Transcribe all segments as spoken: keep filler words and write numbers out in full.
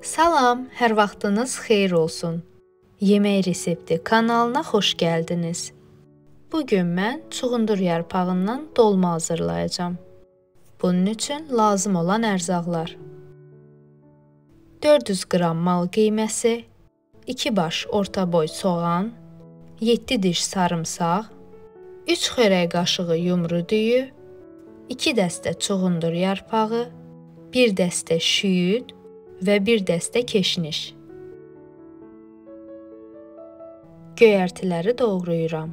Salam, hər vaxtınız xeyir olsun. Yemək resepti kanalına xoş gəldiniz. Bugün mən çuğundur yarpağından dolma hazırlayacağam. Bunun üçün lazım olan ərzaqlar: dörd yüz qram mal qiyməsi, iki baş orta boy soğan, yeddi diş sarımsaq, üç xörək qaşığı yumru düyü, iki dəstə çuğundur yarpağı, bir dəstə şüyüd və bir dəstə keşniş. Göyərtiləri doğrayıram.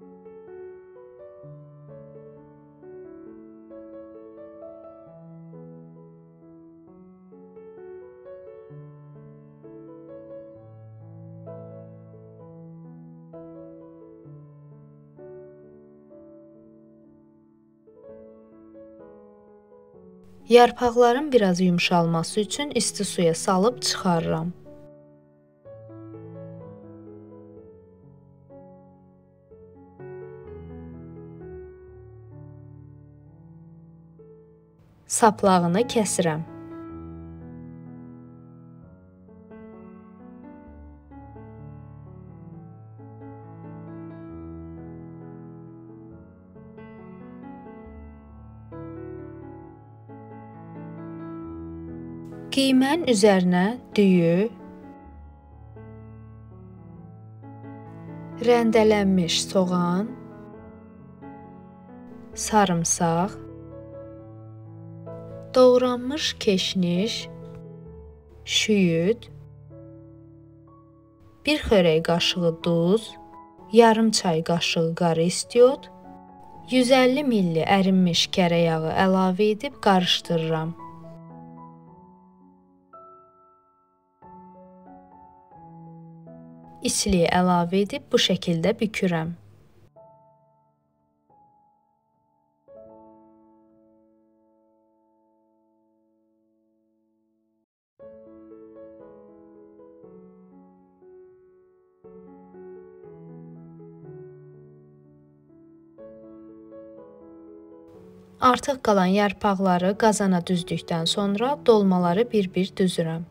Yarpaqların biraz yumşalması üçün isti suya salıb çıxarıram. Saplağını kəsirəm. Qiymənin üzərinə düyü, rəndələnmiş soğan, sarımsaq, doğranmış keşniş, şüyüd, bir xörək qaşığı duz, yarım çay qaşığı qarı istiot, yüz əlli milli ərinmiş kərə yağı əlavə edib qarışdırıram. İçliyi əlavə edib bu şəkildə bükürəm. Artıq qalan yarpaqları qazana düzdükdən sonra dolmaları bir-bir düzürəm.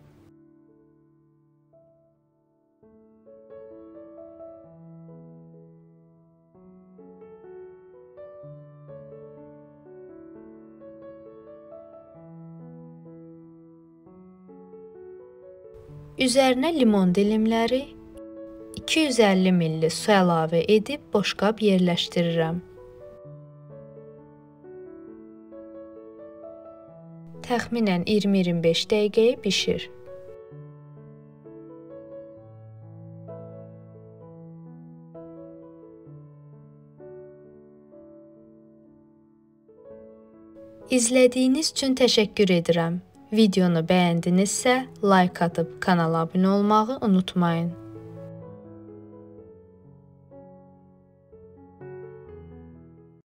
Üzərinə limon dilimləri, iki yüz əlli milli su əlavə edib boşqab yerləşdirirəm. Təxminən iyirmi iyirmi beş dəqiqəyə bişir. İzlədiyiniz üçün təşəkkür edirəm. Videonu bəyəndinizsə, like atıb kanala abunə olmağı unutmayın.